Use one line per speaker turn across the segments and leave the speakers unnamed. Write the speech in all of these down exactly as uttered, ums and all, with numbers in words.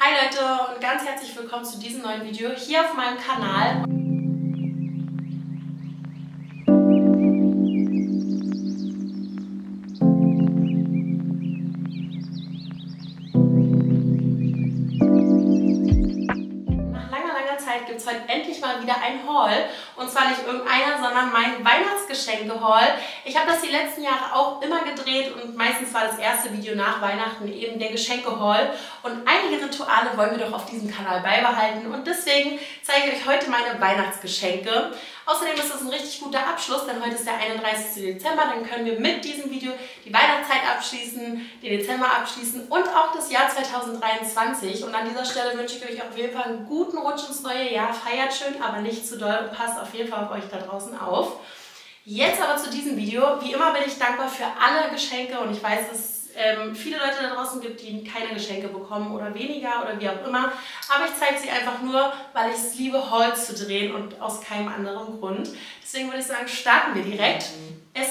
Hi Leute und ganz herzlich willkommen zu diesem neuen Video hier auf meinem Kanal. Gibt es heute endlich mal wieder ein Haul. Und zwar nicht irgendeiner, sondern mein Weihnachtsgeschenke-Haul. Ich habe das die letzten Jahre auch immer gedreht und meistens war das erste Video nach Weihnachten eben der Geschenke-Haul. Und einige Rituale wollen wir doch auf diesem Kanal beibehalten und deswegen zeige ich euch heute meine Weihnachtsgeschenke. Außerdem ist das ein richtig guter Abschluss, denn heute ist der einunddreißigste Dezember. Dann können wir mit diesem Video die Weihnachtszeit abschließen, den Dezember abschließen und auch das Jahr zweitausenddreiundzwanzig. Und an dieser Stelle wünsche ich euch auf jeden Fall einen guten Rutsch ins neue Jahr. Feiert schön, aber nicht zu doll und passt auf jeden Fall auf euch da draußen auf. Jetzt aber zu diesem Video. Wie immer bin ich dankbar für alle Geschenke und ich weiß, dass es ähm, viele Leute da draußen gibt, die keine Geschenke bekommen oder weniger oder wie auch immer. Aber ich zeige sie einfach nur, weil ich es liebe, Hauls zu drehen und aus keinem anderen Grund. Deswegen würde ich sagen, starten wir direkt. Es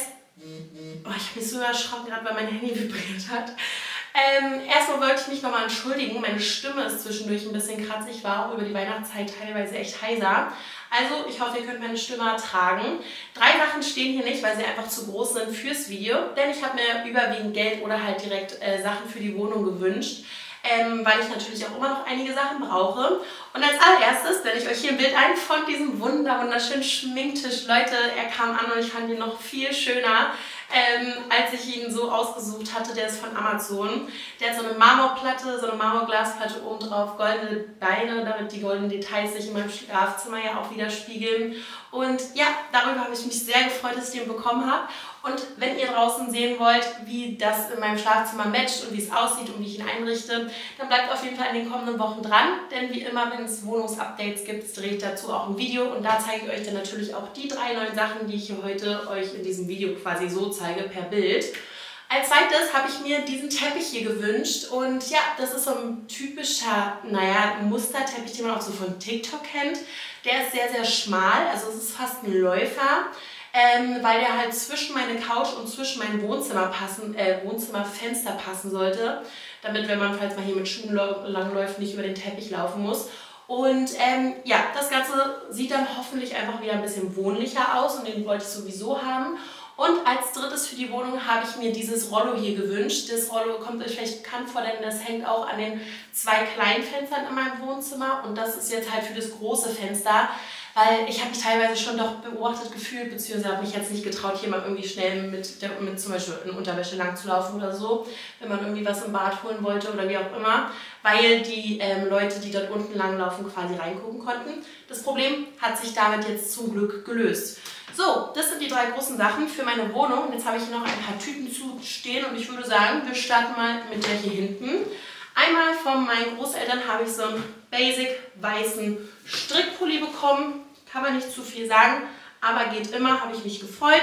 oh, ich habe mich so erschrocken, gerade weil mein Handy vibriert hat. Ähm, erstmal wollte ich mich nochmal entschuldigen, meine Stimme ist zwischendurch ein bisschen kratzig, war auch über die Weihnachtszeit teilweise echt heiser. Also ich hoffe, ihr könnt meine Stimme ertragen. Drei Sachen stehen hier nicht, weil sie einfach zu groß sind fürs Video, denn ich habe mir überwiegend Geld oder halt direkt äh, Sachen für die Wohnung gewünscht. Ähm, weil ich natürlich auch immer noch einige Sachen brauche. Und als allererstes blende ich euch hier ein Bild ein von diesem wunder wunderschönen Schminktisch. Leute, er kam an und ich fand ihn noch viel schöner, ähm, als ich ihn so ausgesucht hatte. Der ist von Amazon. Der hat so eine Marmorplatte, so eine Marmorglasplatte oben drauf, goldene Beine, damit die goldenen Details sich in meinem Schlafzimmer ja auch widerspiegeln. Und ja, darüber habe ich mich sehr gefreut, dass ich den bekommen habe. Und wenn ihr draußen sehen wollt, wie das in meinem Schlafzimmer matcht und wie es aussieht und wie ich ihn einrichte, dann bleibt auf jeden Fall in den kommenden Wochen dran. Denn wie immer, wenn es Wohnungsupdates gibt, drehe ich dazu auch ein Video. Und da zeige ich euch dann natürlich auch die drei neuen Sachen, die ich hier heute euch in diesem Video quasi so zeige, per Bild. Als zweites habe ich mir diesen Teppich hier gewünscht. Und ja, das ist so ein typischer, naja, Musterteppich, den man auch so von TikTok kennt. Der ist sehr, sehr schmal, also es ist fast ein Läufer. Ähm, weil der halt zwischen meine Couch und zwischen mein Wohnzimmer passen, äh, Wohnzimmerfenster passen sollte, damit, wenn man falls mal hier mit Schuhen langläuft, nicht über den Teppich laufen muss. Und ähm, ja, das Ganze sieht dann hoffentlich einfach wieder ein bisschen wohnlicher aus und den wollte ich sowieso haben. Und als drittes für die Wohnung habe ich mir dieses Rollo hier gewünscht. Das Rollo kommt euch vielleicht bekannt vor, denn das hängt auch an den zwei kleinen Fenstern in meinem Wohnzimmer. Und das ist jetzt halt für das große Fenster, weil ich habe mich teilweise schon doch beobachtet gefühlt, beziehungsweise habe mich jetzt nicht getraut, hier mal irgendwie schnell mit, der, mit zum Beispiel in Unterwäsche lang zu laufen oder so, wenn man irgendwie was im Bad holen wollte oder wie auch immer, weil die ähm, Leute, die dort unten lang laufen, quasi reingucken konnten. Das Problem hat sich damit jetzt zum Glück gelöst. So, das sind die drei großen Sachen für meine Wohnung. Und jetzt habe ich hier noch ein paar Tüten zu stehen und ich würde sagen, wir starten mal mit der hier hinten. Einmal von meinen Großeltern habe ich so einen basic weißen Strickpulli bekommen. Kann man nicht zu viel sagen, aber geht immer, habe ich mich gefreut.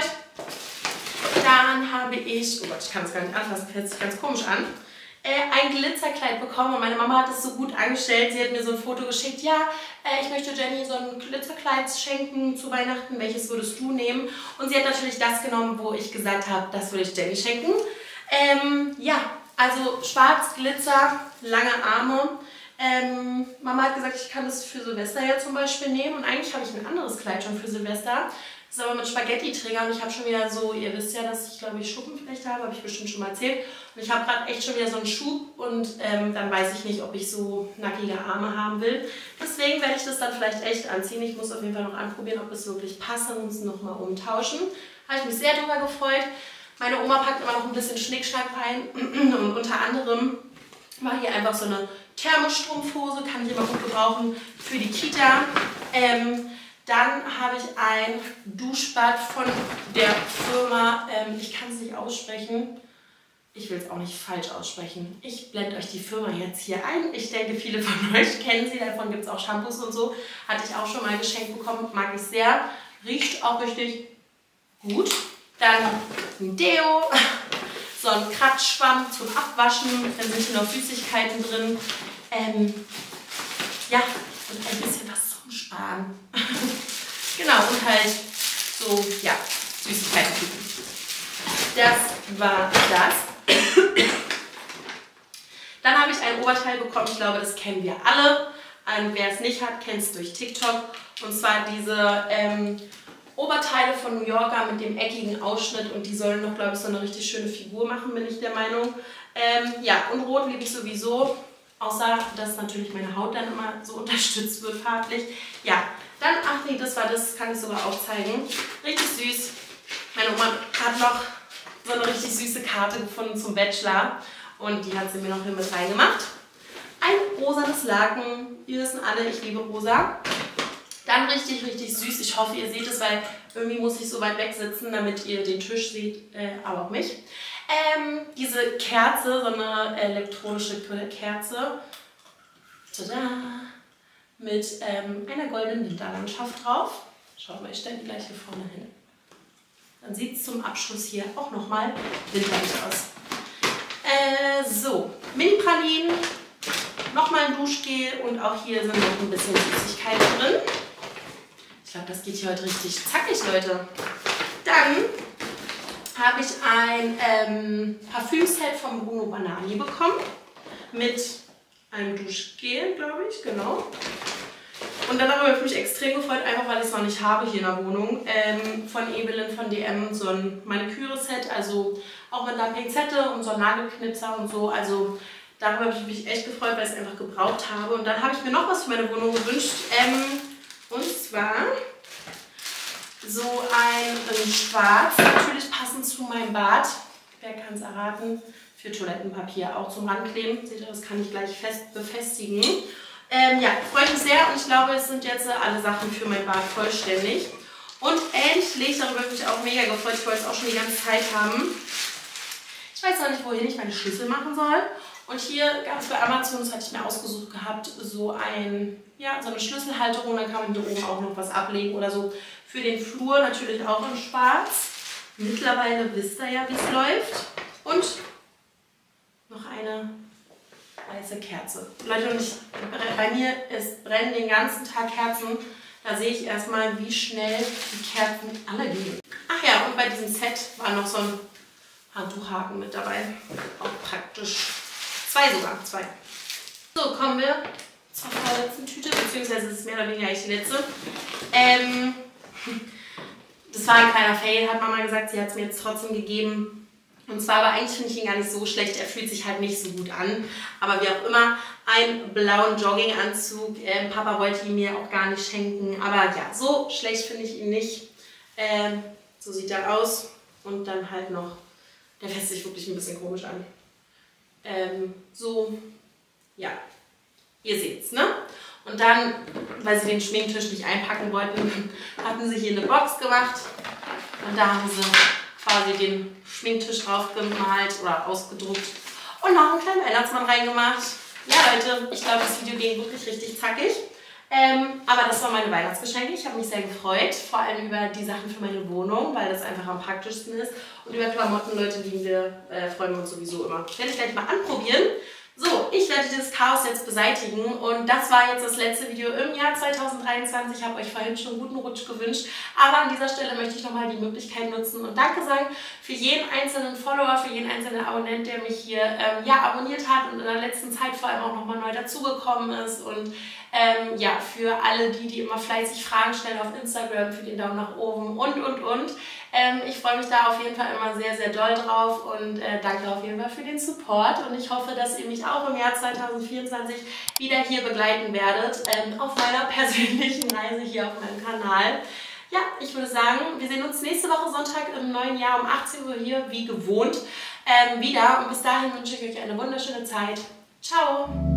Dann habe ich, oh Gott, ich kann es gar nicht anfassen, fühlt sich ganz komisch an, äh, ein Glitzerkleid bekommen und meine Mama hat es so gut angestellt. Sie hat mir so ein Foto geschickt, ja, äh, ich möchte Jenny so ein Glitzerkleid schenken zu Weihnachten, welches würdest du nehmen? Und sie hat natürlich das genommen, wo ich gesagt habe, das würde ich Jenny schenken. Ähm, ja, also schwarz, Glitzer, lange Arme. Ähm, Mama hat gesagt, ich kann das für Silvester ja zum Beispiel nehmen und eigentlich habe ich ein anderes Kleid schon für Silvester. Das ist aber mit Spaghetti-Träger und ich habe schon wieder so, ihr wisst ja, dass ich glaube ich Schuppenflechte habe, habe ich bestimmt schon mal erzählt. Und ich habe gerade echt schon wieder so einen Schub und ähm, dann weiß ich nicht, ob ich so nackige Arme haben will. Deswegen werde ich das dann vielleicht echt anziehen. Ich muss auf jeden Fall noch anprobieren, ob es wirklich passt und uns nochmal umtauschen. Habe ich mich sehr darüber gefreut. Meine Oma packt immer noch ein bisschen Schnickschnack rein und unter anderem war hier einfach so eine Thermostrumpfhose, kann ich immer gut gebrauchen für die Kita. Ähm, dann habe ich ein Duschbad von der Firma, ähm, ich kann es nicht aussprechen, ich will es auch nicht falsch aussprechen. Ich blende euch die Firma jetzt hier ein. Ich denke, viele von euch kennen sie, davon gibt es auch Shampoos und so. Hatte ich auch schon mal geschenkt bekommen, mag ich sehr. Riecht auch richtig gut. Dann ein Deo. So ein Kratzschwamm zum Abwaschen, dann sind hier noch Süßigkeiten drin. Ähm, ja, und ein bisschen was zum Sparen. Genau, und halt so, ja, Süßigkeiten. Das war das. Dann habe ich ein Oberteil bekommen, ich glaube, das kennen wir alle. Ähm, wer es nicht hat, kennt es durch TikTok. Und zwar diese ähm, Oberteile von New Yorker mit dem eckigen Ausschnitt. Und die sollen noch, glaube ich, so eine richtig schöne Figur machen, bin ich der Meinung. Ähm, ja, und Rot liebe ich sowieso. Außer, dass natürlich meine Haut dann immer so unterstützt wird farblich. Ja, dann, ach nee, das war das, kann ich sogar auch zeigen. Richtig süß. Meine Oma hat noch so eine richtig süße Karte gefunden zum Bachelor. Und die hat sie mir noch hier mit reingemacht. Ein rosanes Laken. Wir wissen alle, ich liebe rosa. Dann richtig, richtig süß. Ich hoffe, ihr seht es, weil irgendwie muss ich so weit weg sitzen, damit ihr den Tisch seht, äh, aber auch mich. Ähm, diese Kerze, so eine elektronische Kerze. Tada! Mit ähm, einer goldenen Winterlandschaft drauf. Schaut mal, ich stelle die gleich hier vorne hin. Dann sieht es zum Abschluss hier auch nochmal winterlich aus. Äh, so, Mini-Pralinen, nochmal ein Duschgel und auch hier sind noch ein bisschen Süßigkeiten drin. Ich glaube, das geht hier heute richtig zackig, Leute. Dann habe ich ein ähm, Parfümset von Bruno Banani bekommen. Mit einem Duschgel, glaube ich, genau. Und dann habe ich mich extrem gefreut, einfach weil ich es noch nicht habe hier in der Wohnung. Ähm, von Evelyn, von D M, so ein Maniküre-Set, also auch mit einer Pinzette und so ein Nagelknipser und so. Also darüber habe ich mich echt gefreut, weil ich es einfach gebraucht habe. Und dann habe ich mir noch was für meine Wohnung gewünscht. Ähm, und zwar so ein in Schwarz, natürlich passend zu meinem Bad. Wer kann es erraten? Für Toilettenpapier auch zum Rankleben. Seht ihr, das kann ich gleich fest befestigen. Ähm, ja, freut mich sehr und ich glaube, es sind jetzt alle Sachen für mein Bad vollständig. Und endlich, darüber habe ich mich auch mega gefreut, ich wollte es auch schon die ganze Zeit haben. Ich weiß noch nicht, wohin ich meine Schlüssel machen soll. Und hier gab es bei Amazon, das hatte ich mir ausgesucht gehabt, so, ein, ja, so eine Schlüsselhalterung. Dann kann man hier oben auch noch was ablegen oder so. Für den Flur natürlich auch in Schwarz. Mittlerweile wisst ihr ja, wie es läuft. Und noch eine weiße Kerze. Leute, und ich, bei mir es brennen den ganzen Tag Kerzen. Da sehe ich erstmal, wie schnell die Kerzen alle gehen. Ach ja, und bei diesem Set war noch so ein Handtuchhaken mit dabei. Auch praktisch. Zwei sogar, zwei. So, kommen wir zur vorletzten Tüte, beziehungsweise es ist mehr oder weniger eigentlich die letzte. Ähm, das war ein kleiner Fail, hat Mama gesagt, sie hat es mir jetzt trotzdem gegeben. Und zwar, aber eigentlich finde ich ihn gar nicht so schlecht, er fühlt sich halt nicht so gut an. Aber wie auch immer, einen blauen Jogginganzug. Ähm, Papa wollte ihn mir auch gar nicht schenken. Aber ja, so schlecht finde ich ihn nicht. Ähm, so sieht er aus. Und dann halt noch, der fässt sich wirklich ein bisschen komisch an. Ähm, so, ja, ihr seht's, ne? Und dann, weil sie den Schminktisch nicht einpacken wollten, hatten sie hier eine Box gemacht. Und da haben sie quasi den Schminktisch drauf gemalt oder ausgedruckt und noch einen kleinen Weihnachtsmann reingemacht. Ja, Leute, ich glaube, das Video ging wirklich richtig zackig. Ähm, aber das waren meine Weihnachtsgeschenke. Ich habe mich sehr gefreut, vor allem über die Sachen für meine Wohnung, weil das einfach am praktischsten ist. Und über Klamotten, Leute, lieben wir, äh, freuen wir uns sowieso immer. Ich werde ich gleich mal anprobieren. So, ich werde dieses Chaos jetzt beseitigen und das war jetzt das letzte Video im Jahr zweitausenddreiundzwanzig. Ich habe euch vorhin schon einen guten Rutsch gewünscht, aber an dieser Stelle möchte ich nochmal die Möglichkeit nutzen und Danke sagen für jeden einzelnen Follower, für jeden einzelnen Abonnent, der mich hier ähm, ja, abonniert hat und in der letzten Zeit vor allem auch nochmal neu dazugekommen ist und ähm, ja, für alle die, die immer fleißig Fragen stellen auf Instagram, für den Daumen nach oben und und und. Ähm, ich freue mich da auf jeden Fall immer sehr, sehr doll drauf und äh, danke auf jeden Fall für den Support und ich hoffe, dass ihr mich auch im Jahr zweitausendvierundzwanzig wieder hier begleiten werdet ähm, auf meiner persönlichen Reise hier auf meinem Kanal. Ja, ich würde sagen, wir sehen uns nächste Woche Sonntag im neuen Jahr um achtzehn Uhr hier, wie gewohnt, ähm, wieder und bis dahin wünsche ich euch eine wunderschöne Zeit. Ciao!